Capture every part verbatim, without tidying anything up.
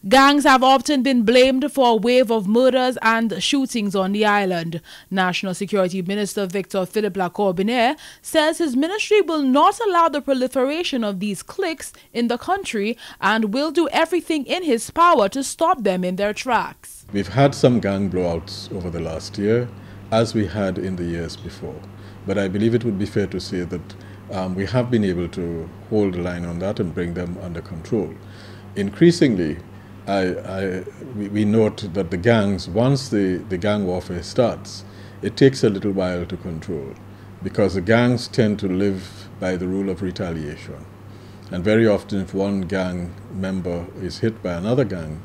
Gangs have often been blamed for a wave of murders and shootings on the island. National Security Minister Victor Phillip Corbinierre says his ministry will not allow the proliferation of these cliques in the country and will do everything in his power to stop them in their tracks. We've had some gang blowouts over the last year, as we had in the years before. But I believe it would be fair to say that um, we have been able to hold the line on that and bring them under control. Increasingly, I, I, we, we note that the gangs, once the, the gang warfare starts, it takes a little while to control because the gangs tend to live by the rule of retaliation. And very often if one gang member is hit by another gang,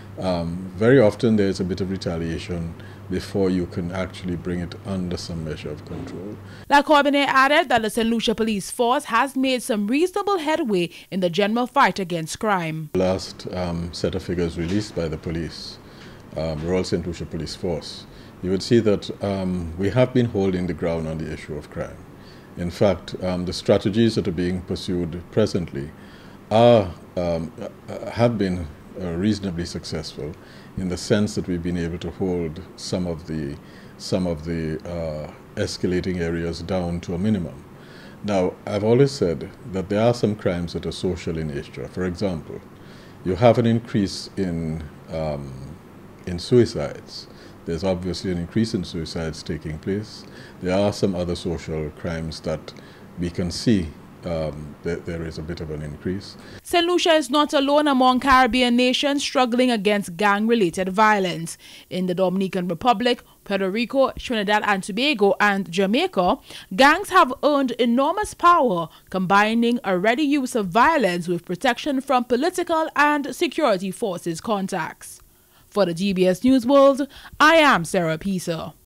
um, very often there's a bit of retaliation before you can actually bring it under some measure of control. Corbinierre added that the St Lucia Police Force has made some reasonable headway in the general fight against crime. The last um, set of figures released by the police, um, Royal St Lucia Police Force, you would see that um, we have been holding the ground on the issue of crime. In fact, um, the strategies that are being pursued presently are, um, have been uh, reasonably successful in the sense that we've been able to hold some of the, some of the uh, escalating areas down to a minimum. Now, I've always said that there are some crimes that are social in nature. For example, you have an increase in, um, in suicides. There's obviously an increase in suicides taking place. There are some other social crimes that we can see um, that there is a bit of an increase. St Lucia is not alone among Caribbean nations struggling against gang-related violence. In the Dominican Republic, Puerto Rico, Trinidad and Tobago, and Jamaica, gangs have earned enormous power, combining a ready use of violence with protection from political and security forces contacts. For the G B S News World, I am Sarah Pisa.